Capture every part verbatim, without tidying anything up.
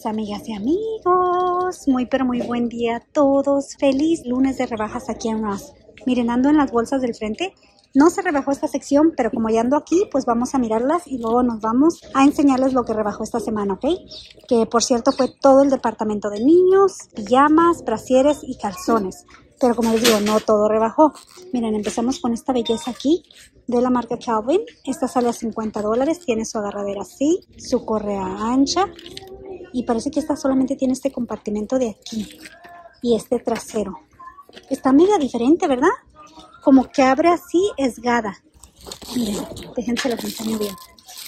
amigas y amigos, muy pero muy buen día a todos. Feliz lunes de rebajas aquí en Ross. Miren, ando en las bolsas del frente. No se rebajó esta sección, pero como ya ando aquí, pues vamos a mirarlas y luego nos vamos a enseñarles lo que rebajó esta semana, ¿ok? Que por cierto fue todo el departamento de niños, pijamas, brasieres y calzones. Pero como les digo, no todo rebajó. Miren, empezamos con esta belleza aquí de la marca Calvin. Esta sale a cincuenta dólares, tiene su agarradera así, su correa ancha. Y parece que esta solamente tiene este compartimento de aquí y este trasero. Está mega diferente, ¿verdad? Como que abre así, esgada. Miren, déjense lo enseño bien.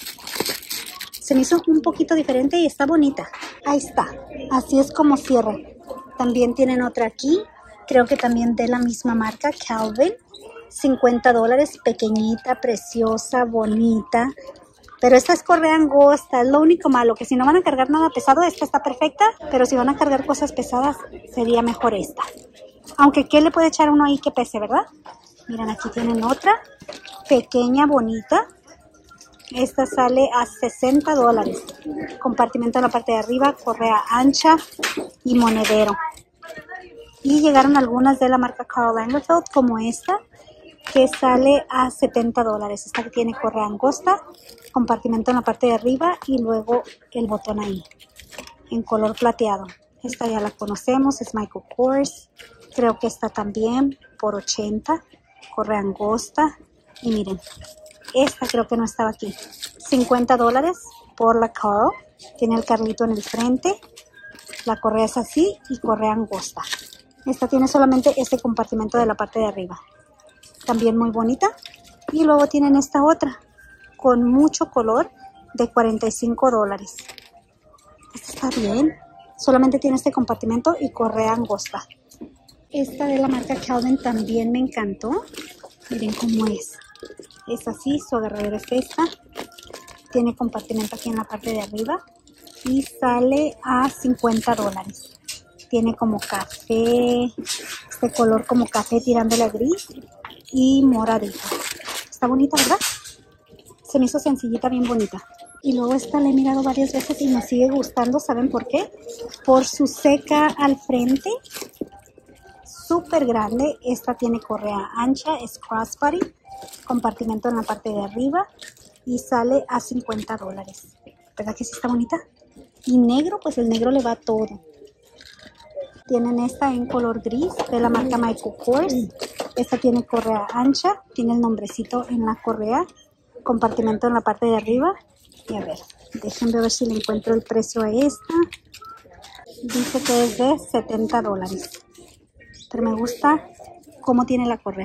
Se me hizo un poquito diferente y está bonita. Ahí está. Así es como cierra. También tienen otra aquí. Creo que también de la misma marca, Calvin. cincuenta dólares, pequeñita, preciosa, bonita. Pero esta es correa angosta, es lo único malo, que si no van a cargar nada pesado, esta está perfecta. Pero si van a cargar cosas pesadas, sería mejor esta. Aunque, ¿qué le puede echar uno ahí que pese, verdad? Miren, aquí tienen otra, pequeña, bonita. Esta sale a sesenta dólares. Compartimento en la parte de arriba, correa ancha y monedero. Y llegaron algunas de la marca Karl Lagerfeld, como esta, que sale a setenta dólares. Esta que tiene correa angosta, compartimento en la parte de arriba y luego el botón ahí, en color plateado. Esta ya la conocemos, es Michael Kors. Creo que esta también por ochenta, correa angosta. Y miren, esta creo que no estaba aquí. cincuenta dólares por la Karl. Tiene el carlito en el frente. La correa es así y correa angosta. Esta tiene solamente este compartimento de la parte de arriba. También muy bonita. Y luego tienen esta otra con mucho color de cuarenta y cinco dólares. Esta está bien. Solamente tiene este compartimento y correa angosta. Esta de la marca Calvin también me encantó. Miren cómo es. Es así, su agarradera es esta. Tiene compartimento aquí en la parte de arriba. Y sale a cincuenta dólares. Tiene como café, este color como café tirándole a gris y moradito. Está bonita, ¿verdad? Se me hizo sencillita, bien bonita. Y luego esta la he mirado varias veces y me sigue gustando. ¿Saben por qué? Por su ceca al frente. Súper grande. Esta tiene correa ancha, es crossbody. Compartimento en la parte de arriba. Y sale a cincuenta dólares. ¿Verdad que sí está bonita? Y negro, pues el negro le va todo. Tienen esta en color gris de la marca Michael Kors. Esta tiene correa ancha. Tiene el nombrecito en la correa. Compartimento en la parte de arriba. Y a ver, déjenme ver si le encuentro el precio a esta. Dice que es de setenta dólares. Pero me gusta cómo tiene la correa.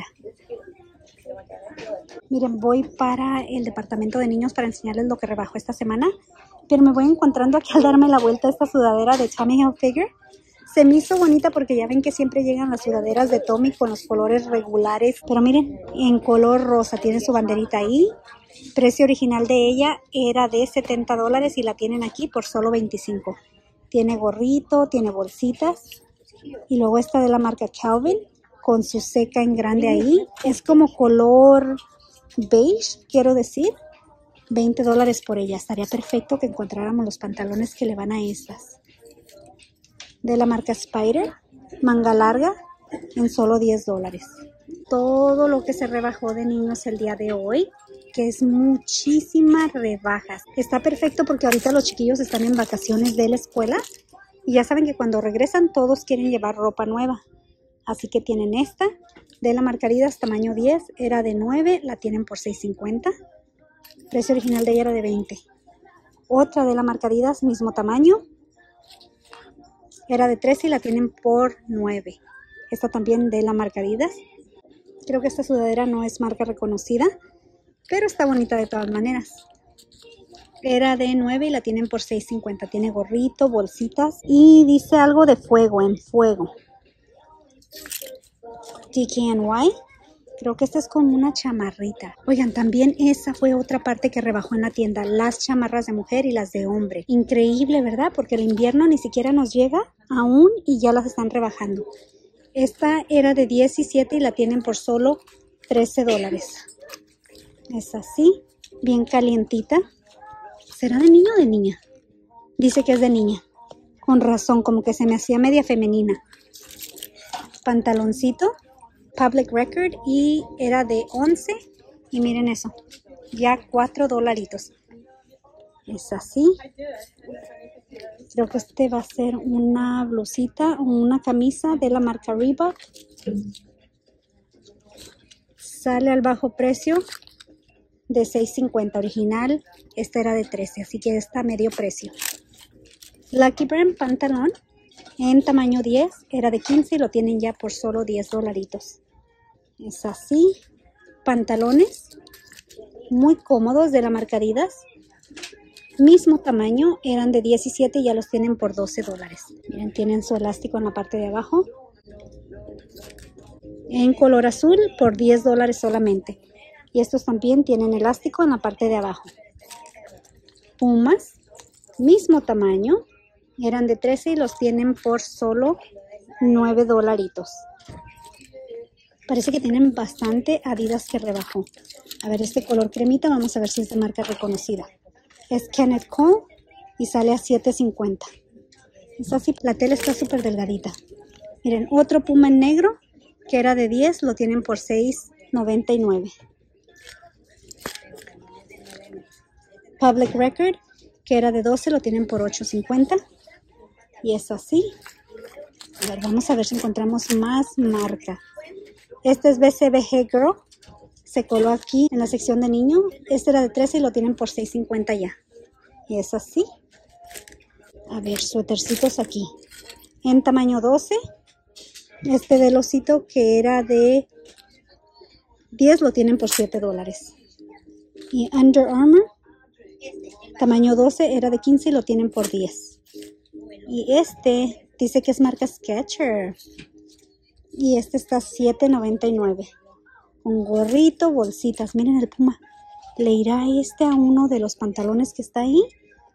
Miren, voy para el departamento de niños para enseñarles lo que rebajó esta semana. Pero me voy encontrando aquí al darme la vuelta a esta sudadera de Tommy Hilfiger. Se me hizo bonita porque ya ven que siempre llegan las sudaderas de Tommy con los colores regulares. Pero miren, en color rosa. Tiene su banderita ahí. Precio original de ella era de setenta dólares y la tienen aquí por solo veinticinco. Tiene gorrito, tiene bolsitas. Y luego esta de la marca Calvin con su ceca en grande ahí. Es como color beige, quiero decir. veinte dólares por ella. Estaría perfecto que encontráramos los pantalones que le van a estas. De la marca Spider, manga larga, en solo diez dólares. Todo lo que se rebajó de niños el día de hoy, que es muchísimas rebajas. Está perfecto porque ahorita los chiquillos están en vacaciones de la escuela y ya saben que cuando regresan todos quieren llevar ropa nueva. Así que tienen esta de la marca Adidas tamaño diez, era de nueve, la tienen por seis cincuenta. Precio original de ella era de veinte. Otra de la marca Adidas, mismo tamaño, era de trece y la tienen por nueve. Esta también de la marca Adidas. Creo que esta sudadera no es marca reconocida, pero está bonita de todas maneras. Era de nueve y la tienen por seis cincuenta. Tiene gorrito, bolsitas y dice algo de fuego, en fuego. D K N Y. Creo que esta es como una chamarrita. Oigan, también esa fue otra parte que rebajó en la tienda. Las chamarras de mujer y las de hombre. Increíble, ¿verdad? Porque el invierno ni siquiera nos llega aún y ya las están rebajando. Esta era de diecisiete y la tienen por solo trece dólares. Es así, bien calientita. ¿Será de niño o de niña? Dice que es de niña. Con razón, como que se me hacía media femenina. Pantaloncito, Public Record, y era de once. Y miren eso, ya cuatro dolaritos. Es así. Creo que este va a ser una blusita o una camisa de la marca Reebok. Sale al bajo precio de seis cincuenta. Original, este era de trece, así que está a medio precio. Lucky Brand pantalón en tamaño diez, era de quince y lo tienen ya por solo diez dolaritos. Es así. Pantalones muy cómodos de la marca Adidas. Mismo tamaño, eran de diecisiete y ya los tienen por doce dólares. Miren, tienen su elástico en la parte de abajo. En color azul por diez dólares solamente. Y estos también tienen elástico en la parte de abajo. Pumas, mismo tamaño, eran de trece y los tienen por solo nueve dolaritos. Parece que tienen bastante Adidas que rebajó. A ver, este color cremita, vamos a ver si es de marca reconocida. Es Kenneth Cole y sale a siete cincuenta. Es así, la tela está súper delgadita. Miren, otro Puma en negro que era de diez, lo tienen por seis noventa y nueve. Public Record, que era de doce, lo tienen por ocho cincuenta. Y es así. A ver, vamos a ver si encontramos más marca. Este es B C B G Girl. Se coló aquí en la sección de niño. Este era de trece y lo tienen por seis cincuenta ya. Y es así. A ver, suétercitos aquí. En tamaño doce. Este del osito que era de diez lo tienen por siete dólares. Y Under Armour, tamaño doce, era de quince y lo tienen por diez. Y este dice que es marca Skechers. Y este está siete noventa y nueve. Un gorrito, bolsitas. Miren el Puma. ¿Le irá este a uno de los pantalones que está ahí?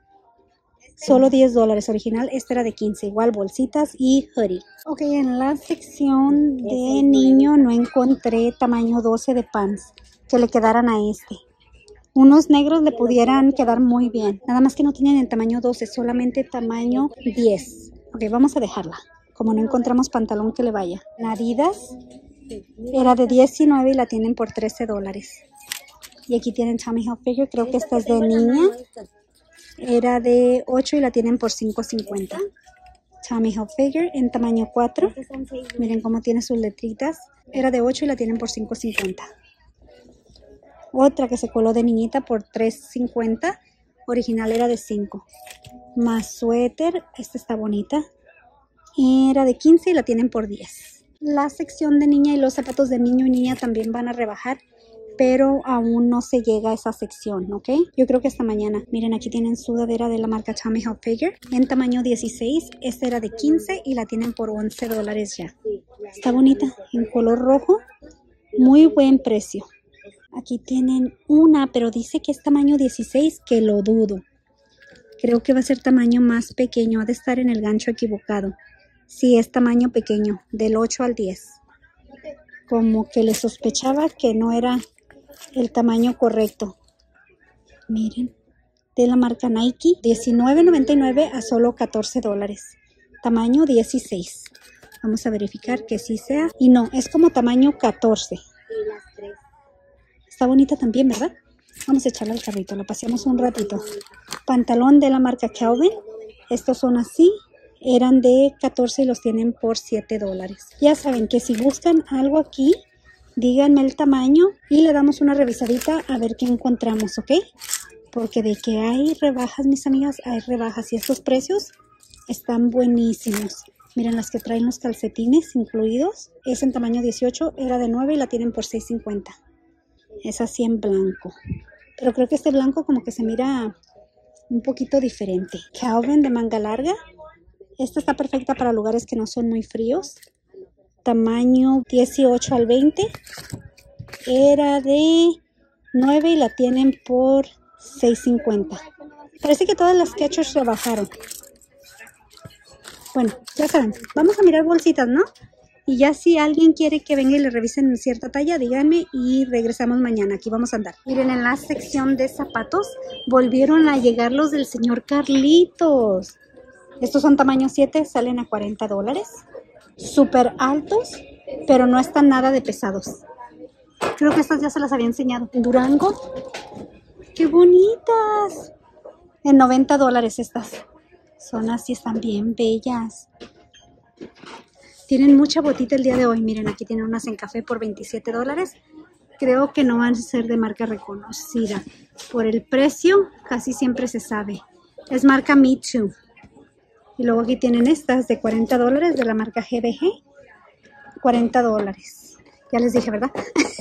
Solo diez dólares. Original, este era de quince. Igual bolsitas y hoodie. Ok, en la sección de niño no encontré tamaño doce de pants que le quedaran a este. Unos negros le pudieran quedar muy bien. Nada más que no tienen el tamaño doce, solamente tamaño diez. Ok, vamos a dejarla. Como no encontramos pantalón que le vaya. Adidas era de diecinueve y la tienen por trece dólares. Y aquí tienen Tommy Hilfiger. Creo que esta es de niña. Era de ocho y la tienen por cinco cincuenta. Tommy Hilfiger en tamaño cuatro. Miren cómo tiene sus letritas. Era de ocho y la tienen por cinco cincuenta. Otra que se coló de niñita por tres cincuenta. Original era de cinco. Más suéter. Esta está bonita. Era de quince y la tienen por diez. La sección de niña y los zapatos de niño y niña también van a rebajar, pero aún no se llega a esa sección, ¿ok? Yo creo que hasta mañana. Miren, aquí tienen sudadera de la marca Tommy Hilfiger en tamaño dieciséis. Esta era de quince y la tienen por once dólares ya. Está bonita, en color rojo. Muy buen precio. Aquí tienen una, pero dice que es tamaño dieciséis, que lo dudo. Creo que va a ser tamaño más pequeño. Ha de estar en el gancho equivocado. Sí, es tamaño pequeño, del ocho al diez. Como que le sospechaba que no era el tamaño correcto. Miren, de la marca Nike, diecinueve noventa y nueve a solo catorce dólares. Tamaño dieciséis. Vamos a verificar que sí sea. Y no, es como tamaño catorce. Está bonita también, ¿verdad? Vamos a echarla al carrito, la paseamos un ratito. Pantalón de la marca Calvin. Estos son así. Eran de catorce y los tienen por siete dólares. Ya saben que si buscan algo aquí, díganme el tamaño y le damos una revisadita a ver qué encontramos, ¿ok? Porque de que hay rebajas, mis amigas, hay rebajas. Y estos precios están buenísimos. Miren las que traen los calcetines incluidos. Es en tamaño dieciocho, era de nueve y la tienen por seis cincuenta. Es así en blanco. Pero creo que este blanco como que se mira un poquito diferente. Calvin de manga larga. Esta está perfecta para lugares que no son muy fríos. Tamaño dieciocho al veinte. Era de nueve y la tienen por seis cincuenta. Parece que todas las Skechers rebajaron. Bueno, ya saben, vamos a mirar bolsitas, ¿no? Y ya si alguien quiere que venga y le revisen cierta talla, díganme y regresamos mañana. Aquí vamos a andar. Miren, en la sección de zapatos volvieron a llegar los del señor Carlitos. Estos son tamaño siete, salen a cuarenta dólares. Súper altos, pero no están nada de pesados. Creo que estas ya se las había enseñado. Durango. ¡Qué bonitas! En noventa dólares estas. Son así, están bien bellas. Tienen mucha botita el día de hoy. Miren, aquí tienen unas en café por veintisiete dólares. Creo que no van a ser de marca reconocida. Por el precio, casi siempre se sabe. Es marca Me Too. Y luego aquí tienen estas de cuarenta dólares de la marca G B G. cuarenta dólares. Ya les dije, ¿verdad?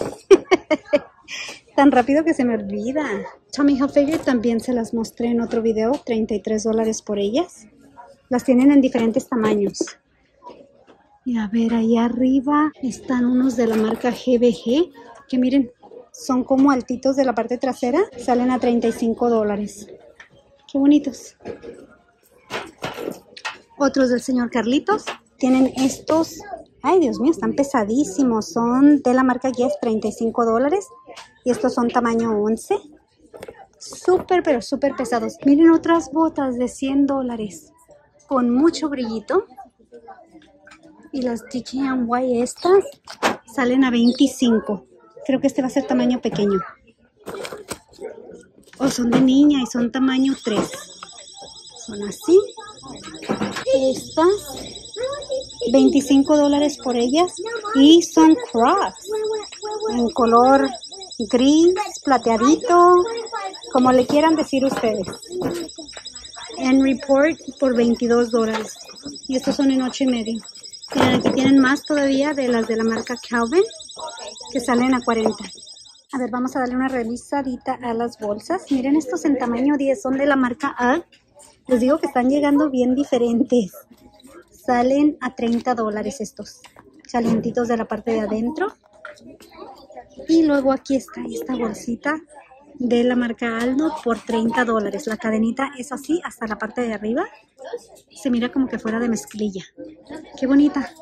Tan rápido que se me olvida. Tommy Hilfiger también se las mostré en otro video. treinta y tres dólares por ellas. Las tienen en diferentes tamaños. Y a ver, ahí arriba están unos de la marca G B G. Que miren, son como altitos de la parte trasera. Salen a treinta y cinco dólares. Qué bonitos. Otros del señor Carlitos. Tienen estos. Ay, Dios mío, están pesadísimos. Son de la marca Guess, treinta y cinco dólares. Y estos son tamaño once. Súper, pero súper pesados. Miren otras botas de cien dólares. Con mucho brillito. Y las D K N Y estas salen a veinticinco. Creo que este va a ser tamaño pequeño. O son de niña y son tamaño tres. Son así. Estas, veinticinco dólares por ellas. Y son crops. En color gris, plateadito, como le quieran decir ustedes. En Report por veintidós dólares. Y estos son en ocho y medio. Miren, aquí tienen más todavía de las de la marca Calvin, que salen a cuarenta. A ver, vamos a darle una revisadita a las bolsas. Miren, estos en tamaño diez son de la marca U G G. Les digo que están llegando bien diferentes. Salen a treinta dólares estos. Calientitos de la parte de adentro. Y luego aquí está esta bolsita de la marca Aldo por treinta dólares. La cadenita es así hasta la parte de arriba. Se mira como que fuera de mezclilla. Qué bonita.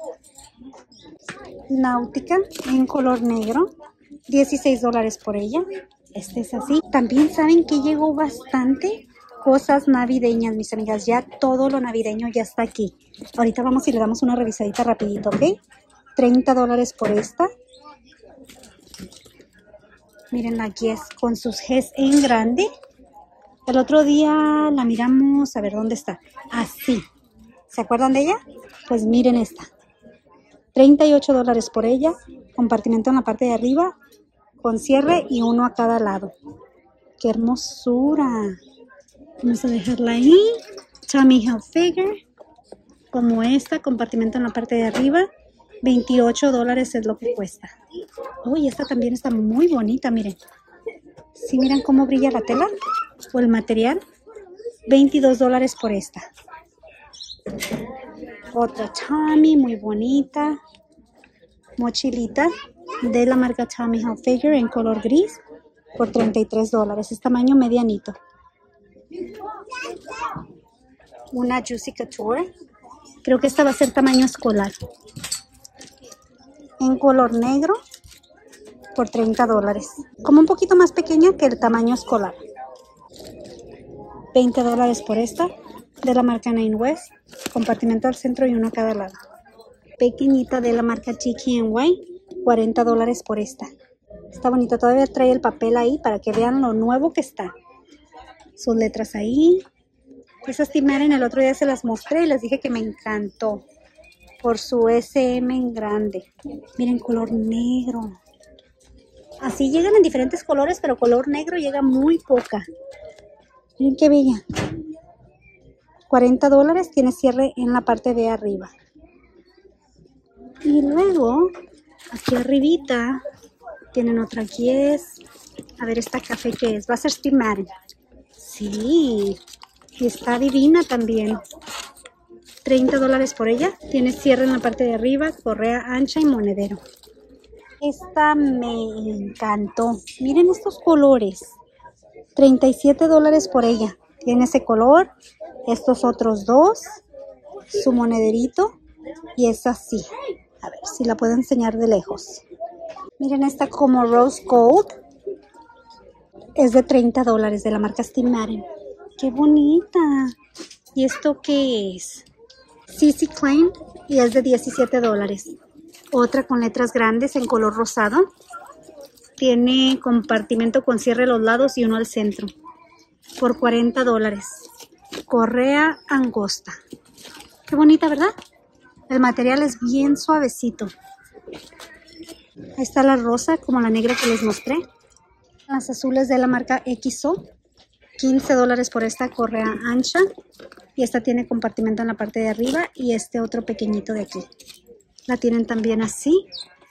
Náutica en color negro. dieciséis dólares por ella. Este es así. También saben que llegó bastante cosas navideñas, mis amigas. Ya todo lo navideño ya está aquí. Ahorita vamos y le damos una revisadita rapidito, ¿ok? treinta dólares por esta. Miren, aquí es con sus Gs en grande. El otro día la miramos, a ver dónde está. Así. ¿Se acuerdan de ella? Pues miren esta. treinta y ocho dólares por ella. Compartimento en la parte de arriba. Con cierre y uno a cada lado. ¡Qué hermosura! Vamos a dejarla ahí. Tommy Hilfiger. Como esta. Compartimento en la parte de arriba. veintiocho dólares es lo que cuesta. Uy, esta también está muy bonita, miren. ¿Sí miran cómo brilla la tela? O el material. veintidós dólares por esta. Otra Tommy, muy bonita. Mochilita de la marca Tommy Hilfiger en color gris por treinta y tres dólares. Es tamaño medianito. Una Juicy Couture. Creo que esta va a ser tamaño escolar. En color negro por treinta dólares. Como un poquito más pequeña que el tamaño escolar. veinte dólares por esta. De la marca Nine West. Compartimento al centro y uno a cada lado. Pequeñita de la marca D K N Y. cuarenta dólares por esta. Está bonita. Todavía trae el papel ahí para que vean lo nuevo que está. Sus letras ahí. Esas Timaren el otro día se las mostré y les dije que me encantó. Por su S M en grande. Miren, color negro. Así llegan en diferentes colores, pero color negro llega muy poca. Miren qué bella. cuarenta dólares, tiene cierre en la parte de arriba. Y luego, aquí arribita, tienen otra Guess. A ver, esta café que es. Va a ser Steve Madden. Sí. Y está divina también. treinta dólares por ella. Tiene cierre en la parte de arriba, correa ancha y monedero. Esta me encantó. Miren estos colores. treinta y siete dólares por ella. Tiene ese color. Estos otros dos. Su monederito. Y es así. A ver si la puedo enseñar de lejos. Miren esta como Rose Gold. Es de treinta dólares de la marca Steve Madden. ¡Qué bonita! ¿Y esto qué es? C C Klein y es de diecisiete dólares. Otra con letras grandes en color rosado. Tiene compartimento con cierre a los lados y uno al centro. Por cuarenta dólares. Correa angosta. Qué bonita, ¿verdad? El material es bien suavecito. Ahí está la rosa, como la negra que les mostré. Las azules de la marca X O. quince dólares por esta correa ancha. Y esta tiene compartimento en la parte de arriba y este otro pequeñito de aquí. La tienen también así.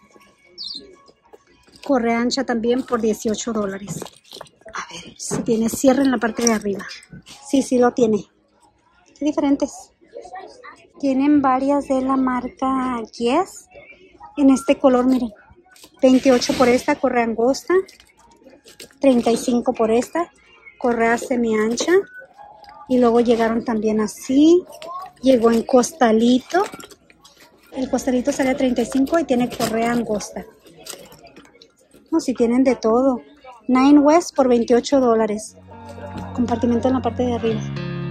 Correa ancha también por dieciocho dólares. A ver si tiene cierre en la parte de arriba. Sí, sí lo tiene. Qué diferentes. Tienen varias de la marca Guess. En este color, miren. veintiocho por esta, correa angosta. treinta y cinco por esta, correa semi ancha. Y luego llegaron también así. Llegó en costalito. El costalito sale a treinta y cinco y tiene correa angosta. No, si tienen de todo. Nine West por veintiocho dólares. Compartimento en la parte de arriba.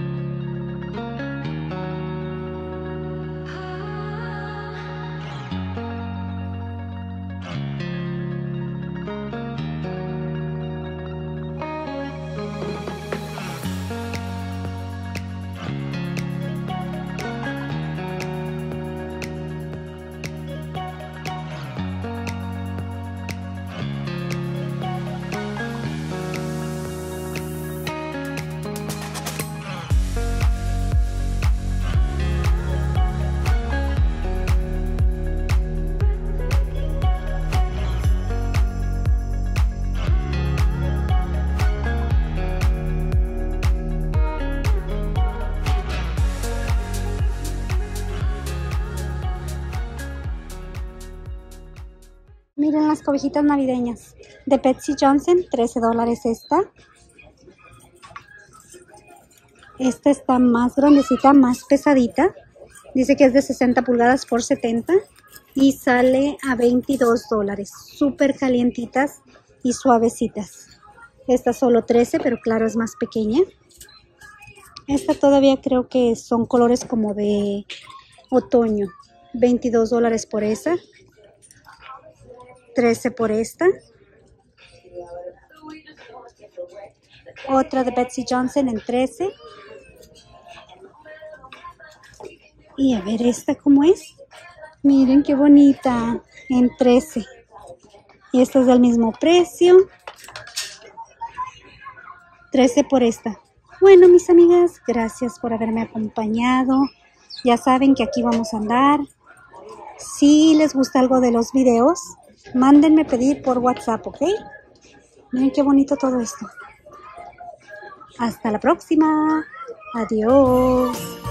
Miren las cobijitas navideñas de Betsey Johnson, trece dólares esta. Esta está más grandecita, más pesadita. Dice que es de sesenta pulgadas por setenta y sale a veintidós dólares. Súper calientitas y suavecitas. Esta solo trece, pero claro, es más pequeña. Esta todavía creo que son colores como de otoño. veintidós dólares por esa. trece por esta. Otra de Betsey Johnson en trece. Y a ver esta cómo es. Miren qué bonita. En trece. Y esta es del mismo precio. trece por esta. Bueno, mis amigas, gracias por haberme acompañado. Ya saben que aquí vamos a andar. Si les gusta algo de los videos, mándenme pedir por WhatsApp, ¿ok? Miren qué bonito todo esto. Hasta la próxima. Adiós.